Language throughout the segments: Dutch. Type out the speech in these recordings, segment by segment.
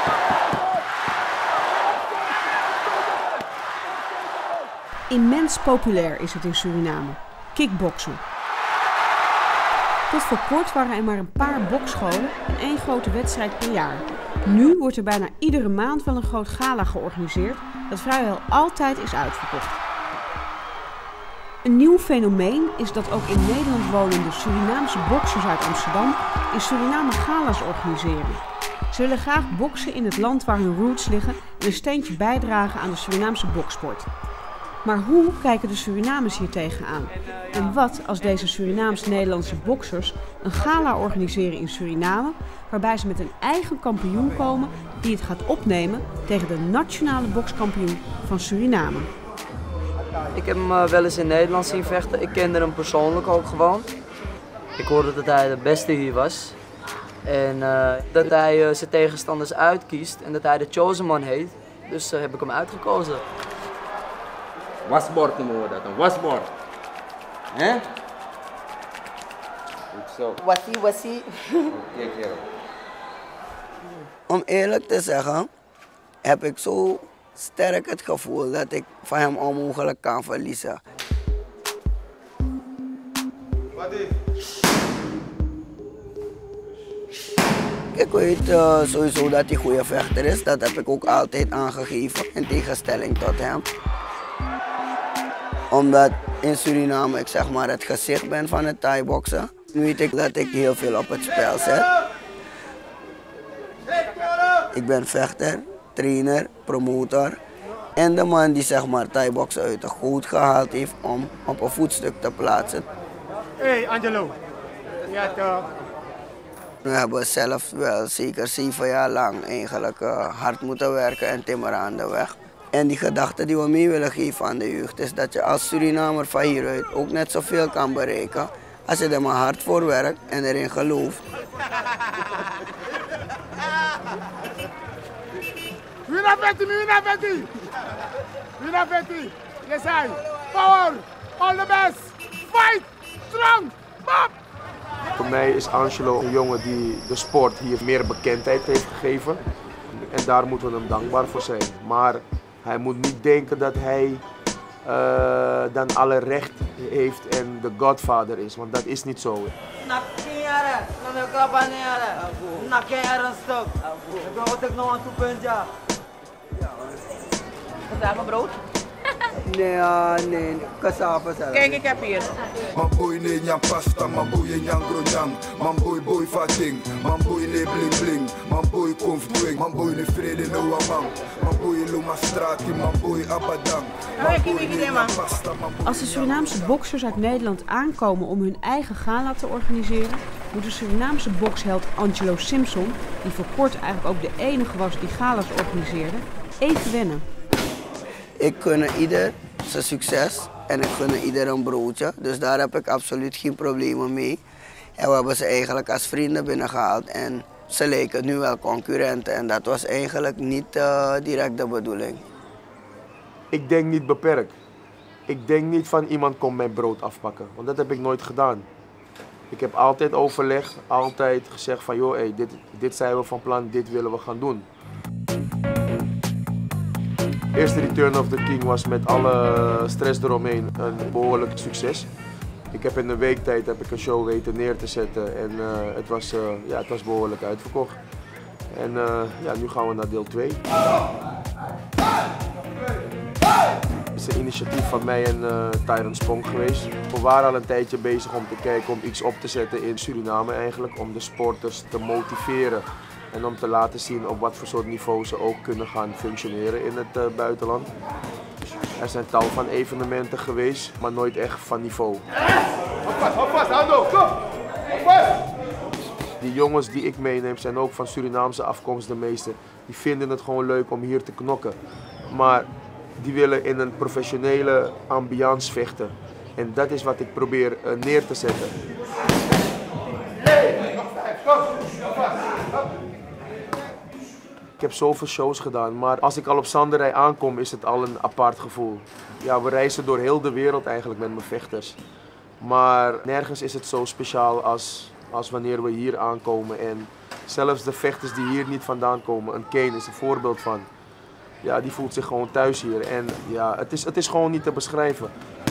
Immens populair is het in Suriname. Kickboksen. Tot voor kort waren er maar een paar bokscholen en 1 grote wedstrijd per jaar. Nu wordt er bijna iedere maand wel een groot gala georganiseerd dat vrijwel altijd is uitverkocht. Een nieuw fenomeen is dat ook in Nederland wonende Surinaamse boksers uit Amsterdam in Suriname gala's organiseren. Ze willen graag boksen in het land waar hun roots liggen en een steentje bijdragen aan de Surinaamse boksport. Maar hoe kijken de Surinamers hier tegenaan? En wat als deze Surinaams-Nederlandse boksers een gala organiseren in Suriname, waarbij ze met een eigen kampioen komen die het gaat opnemen tegen de nationale bokskampioen van Suriname? Ik heb hem wel eens in Nederland zien vechten. Ik kende hem persoonlijk ook gewoon. Ik hoorde dat hij de beste hier was. En dat hij zijn tegenstanders uitkiest en dat hij de chosen one heet. Dus heb ik hem uitgekozen. Wasbord noemen we dat, een wasbord. Hè? Goed zo. Wassie. Oké, kerel. Om eerlijk te zeggen, heb ik zo sterk het gevoel dat ik van hem onmogelijk kan verliezen. Ik weet sowieso dat hij een goede vechter is, dat heb ik ook altijd aangegeven, in tegenstelling tot hem. Omdat in Suriname ik zeg maar het gezicht ben van het Thai-boksen, weet ik dat ik heel veel op het spel zet. Ik ben vechter, trainer, promotor en de man die zeg maar Thai-boksen uit de goot gehaald heeft om op een voetstuk te plaatsen. Hey Angelo, ja toch. We hebben zelf wel zeker 7 jaar lang eigenlijk hard moeten werken en timmeren aan de weg. En die gedachte die we mee willen geven aan de jeugd is dat je als Surinamer van hieruit ook net zoveel kan bereiken als je er maar hard voor werkt en erin gelooft. Wina Betty, yes I, power, all the best, fight, strong, pop! Voor mij is Angelo een jongen die de sport hier meer bekendheid heeft gegeven. En daar moeten we hem dankbaar voor zijn. Maar hij moet niet denken dat hij dan alle recht heeft en de godfather is, want dat is niet zo. Wat is mijn brood? Nee, cassava zelf. Kijk, ik heb hier. Mamboy ne nyam pasta, mamboy nyam gronyam, mamboy fating, mamboy ne bling bling, mamboy konf dwing, mamboy ne vrede no amang, mamboy luma strati, mamboy abadang. Als de Surinaamse boksers uit Nederland aankomen om hun eigen gala te organiseren, moet de Surinaamse boksheld Angelo Simpson, die voor kort eigenlijk ook de enige was die gala's organiseerde, even wennen. Ik gun ieder zijn succes en ik gun ieder een broodje, dus daar heb ik absoluut geen problemen mee. En we hebben ze eigenlijk als vrienden binnengehaald en ze leken nu wel concurrenten en dat was eigenlijk niet direct de bedoeling. Ik denk niet beperkt. Ik denk niet van iemand komt mijn brood afpakken, want dat heb ik nooit gedaan. Ik heb altijd overlegd, altijd gezegd van joh, hey, dit zijn we van plan, dit willen we gaan doen. De eerste Return of the King was met alle stress eromheen een behoorlijk succes. Ik heb in een week tijd een show weten neer te zetten en het was behoorlijk uitverkocht. En nu gaan we naar deel 2. Het is een initiatief van mij en Tyron Spong geweest. We waren al een tijdje bezig om te kijken om iets op te zetten in Suriname eigenlijk, om de sporters te motiveren. En om te laten zien op wat voor soort niveau ze ook kunnen gaan functioneren in het buitenland. Er zijn tal van evenementen geweest, maar nooit echt van niveau. Die jongens die ik meeneem zijn ook van Surinaamse afkomst, de meeste. Die vinden het gewoon leuk om hier te knokken. Maar die willen in een professionele ambiance vechten. En dat is wat ik probeer neer te zetten. Ik heb zoveel shows gedaan, maar als ik al op Zanderij aankom is het al een apart gevoel. Ja, we reizen door heel de wereld eigenlijk met mijn vechters. Maar nergens is het zo speciaal als wanneer we hier aankomen en Zelfs de vechters die hier niet vandaan komen, een Kane is een voorbeeld van. Ja, die voelt zich gewoon thuis hier. En ja, het is gewoon niet te beschrijven.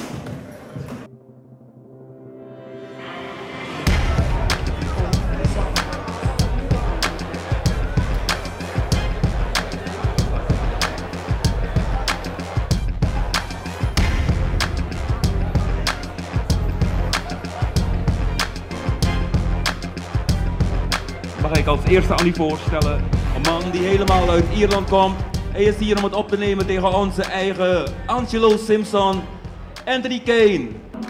Mag ik als eerste aan u voorstellen, een man die helemaal uit Ierland komt. Hij is hier om het op te nemen tegen onze eigen Angelo Simpson, Anthony Kane.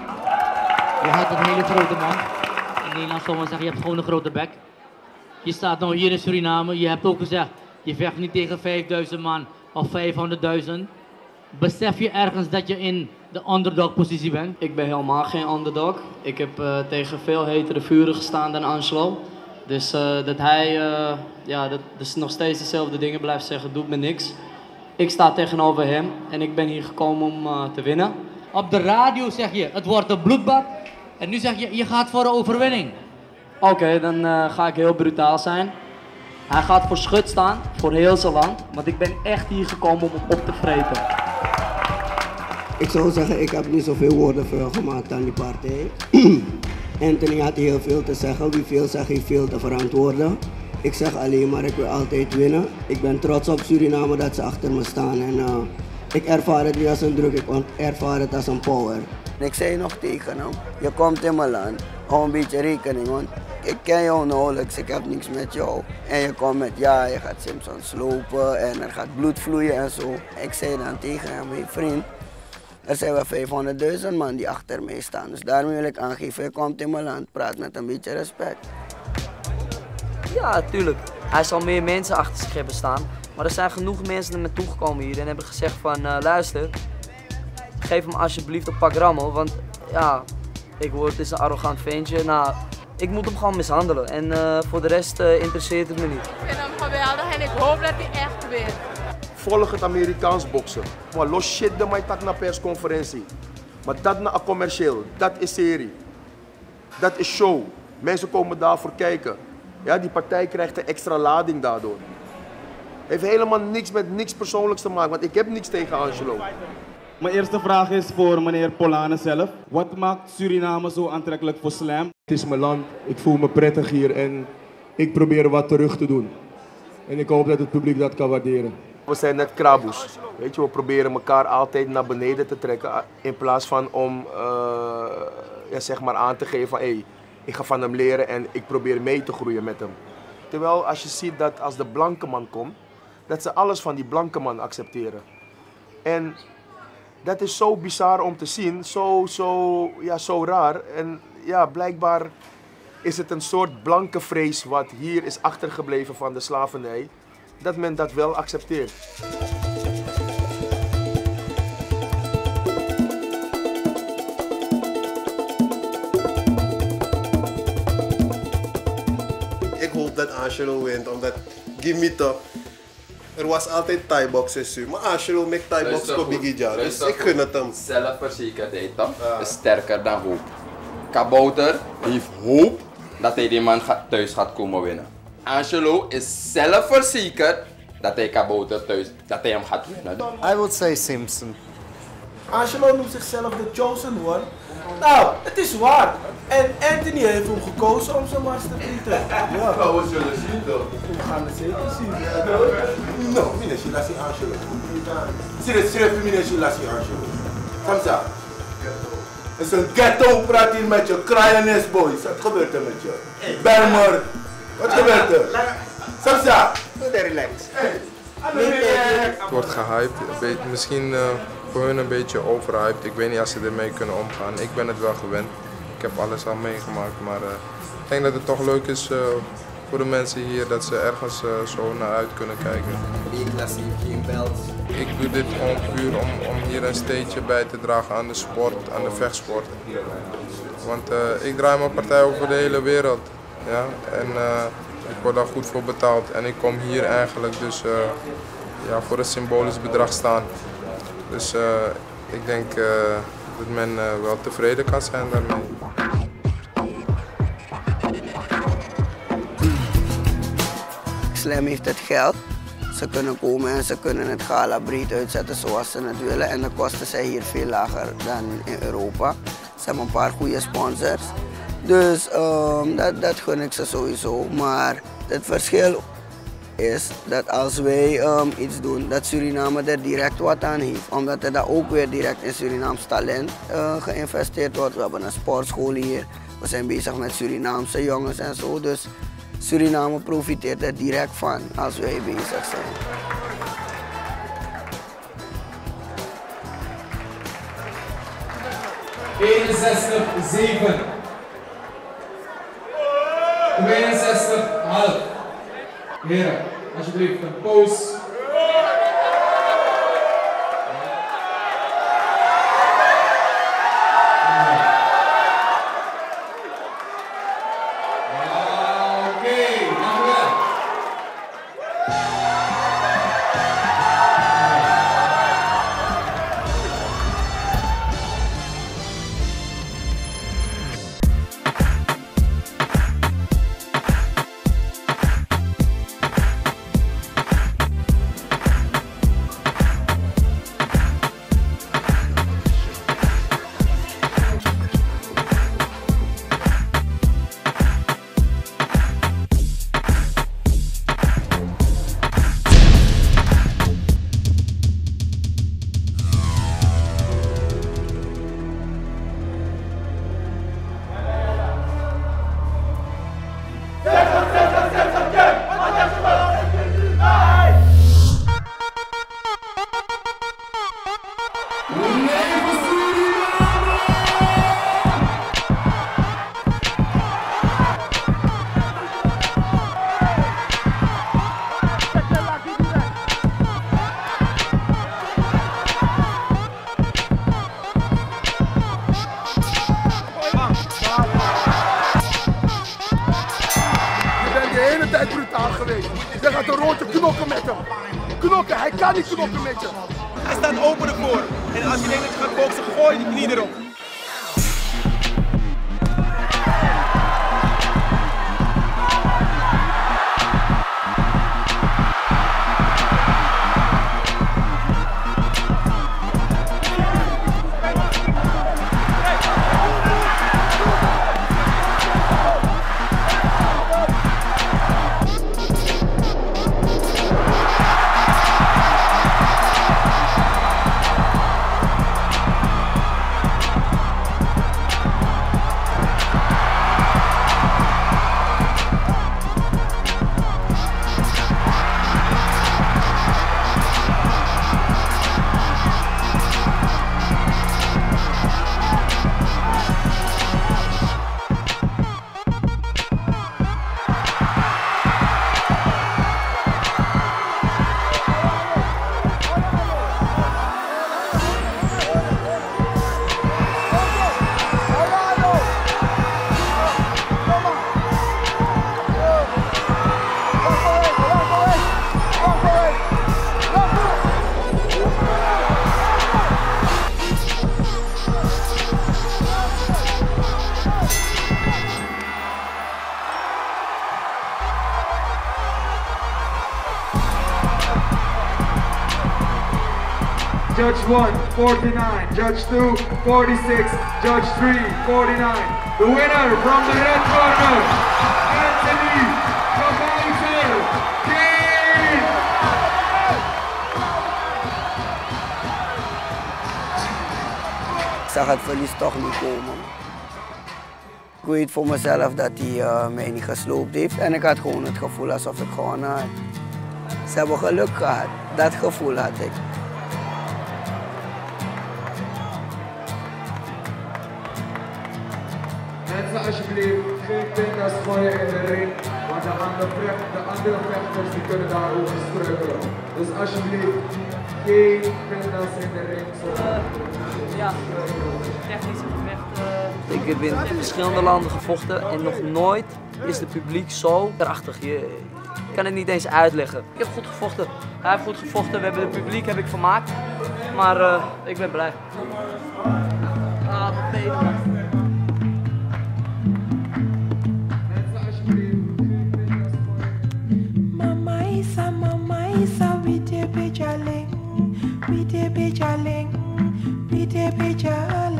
Je hebt een hele grote man. In Nederland zou men zeggen, je hebt gewoon een grote bek. Je staat nou hier in Suriname, je hebt ook gezegd, je vecht niet tegen 5000 man of 500.000. Besef je ergens dat je in de underdog positie bent? Ik ben helemaal geen underdog. Ik heb tegen veel hetere vuren gestaan dan Angelo. Dus dat hij dat is nog steeds dezelfde dingen blijft zeggen, doet me niks. Ik sta tegenover hem en ik ben hier gekomen om te winnen. Op de radio zeg je, het wordt een bloedbad. En nu zeg je, je gaat voor de overwinning. Oké, dan ga ik heel brutaal zijn. Hij gaat voor schut staan, voor heel zijn land. Want ik ben echt hier gekomen om hem op te vreten. Ik zou zeggen, ik heb niet zoveel woorden vuil gemaakt aan die partij. Anthony had heel veel te zeggen, wie veel zegt heeft veel te verantwoorden. Ik zeg alleen maar, ik wil altijd winnen. Ik ben trots op Suriname dat ze achter me staan en ik ervaar het niet als een druk, ik ervaar het als een power. Ik zei nog tegen hem, je komt in mijn land, hou een beetje rekening, want ik ken jou nauwelijks, ik heb niks met jou. En je komt met, ja, je gaat Simpson slopen en er gaat bloed vloeien en zo. Ik zei dan tegen hem, hey vriend, er zijn wel 500.000 man die achter mij staan. Dus daarmee wil ik aangeven, je komt in mijn land, praat met een beetje respect. Ja, tuurlijk. Hij zal meer mensen achter zich hebben staan. Maar er zijn genoeg mensen naar me toegekomen hier en hebben gezegd van, luister, geef hem alsjeblieft een pak rammel. Want ja, ik hoor het is een arrogant ventje. Nou, ik moet hem gewoon mishandelen. En voor de rest interesseert het me niet. Ik vind hem geweldig en ik hoop dat hij echt wint. Volg het Amerikaans boksen. Maar los shit de mij tak naar persconferentie. Maar dat na commercieel, dat is serie. Dat is show. Mensen komen daarvoor kijken. Ja, die partij krijgt een extra lading daardoor. Heeft helemaal niks met niks persoonlijks te maken, want ik heb niks tegen Angelo. Mijn eerste vraag is voor meneer Polane zelf. Wat maakt Suriname zo aantrekkelijk voor Slam? Het is mijn land, ik voel me prettig hier en ik probeer wat terug te doen. En ik hoop dat het publiek dat kan waarderen. We zijn net kraboes. Weet je, we proberen elkaar altijd naar beneden te trekken in plaats van om zeg maar aan te geven van hey, ik ga van hem leren en ik probeer mee te groeien met hem. Terwijl als je ziet dat als de blanke man komt, dat ze alles van die blanke man accepteren. En dat is zo bizar om te zien, zo raar. En ja, blijkbaar is het een soort blanke vrees wat hier is achtergebleven van de slavernij, dat men dat wel accepteert. Ik hoop dat Angelo wint, omdat give me top. Er was altijd Thai-boxen, maar Angelo maakt Thai-box voor Biggie Jar, dus ik gun het hem. Zelfverzekerdheid dan is sterker dan hoop. Kabouter heeft hoop dat hij die man thuis gaat komen winnen. Angelo is zelfverzekerd dat hij Kabouter thuis, dat hij hem gaat winnen. I would say Simpson. Angelo noemt zichzelf de chosen one. Nou, het is waar. En Anthony heeft hem gekozen om zijn mars te bieden. Ja. Nou, we zullen zien toch? We gaan het zeker zien. No, minus je laat zien Angelo. Serieus, minus je laat zien Angelo. Samsa. Het is een ghetto, praat hier met je, Cryonis boys. Wat gebeurt er met je? Belmer. Wat gebeurt er? Samsa. Relax. Het wordt gehyped, misschien voor hun een beetje overhyped. Ik weet niet als ze ermee kunnen omgaan. Ik ben het wel gewend. Ik heb alles al meegemaakt, maar ik denk dat het toch leuk is voor de mensen hier dat ze ergens zo naar uit kunnen kijken. Ik doe dit gewoon puur om hier een steentje bij te dragen aan de sport, aan de vechtsport. Want ik draai mijn partij over de hele wereld. Ja? En ik word daar goed voor betaald. En ik kom hier eigenlijk dus voor een symbolisch bedrag staan. Dus ik denk dat men wel tevreden kan zijn daarmee. Slam heeft het geld. Ze kunnen komen en ze kunnen het gala breed uitzetten zoals ze het willen. En de kosten zijn hier veel lager dan in Europa. Ze hebben een paar goede sponsors. Dus dat gun ik ze sowieso. Maar het verschil is dat als wij iets doen, dat Suriname er direct wat aan heeft. Omdat er daar ook weer direct in Surinaams talent geïnvesteerd wordt. We hebben een sportschool hier. We zijn bezig met Surinaamse jongens en zo. Dus Suriname profiteert er direct van als wij bezig zijn. ...61-7. 62,5. Heren, alsjeblieft een pose. Je gaat een rondje knokken met hem. Knokken, hij kan niet knokken met je. Hij staat open ervoor. En als je denkt dat je gaat boksen, gooi die knie erop. Judge 1, 49. Judge 2, 46. Judge 3, 49. The winner from the red corner, Anthony Kabouter Kane! Ik zag het verlies toch niet komen. Ik weet voor mezelf dat hij mij niet gesloopt heeft en ik had gewoon het gevoel alsof ik gewonnen had. Ze hebben geluk gehad, dat gevoel had ik. Mensen, alsjeblieft, geen pindas gooien in de ring, want de andere vechters die kunnen daarover struikelen. Dus alsjeblieft, geen pindas in de ring. Ja, technische gevechten. Ik heb in verschillende landen gevochten en nog nooit is het publiek zo krachtig. Ik kan het niet eens uitleggen. Ik heb goed gevochten, hij heeft goed gevochten, we hebben het publiek heb ik vermaakt, maar ik ben blij. Wat beter. Mama maisa, we de bejaling, we de bejaling, we de bejaling.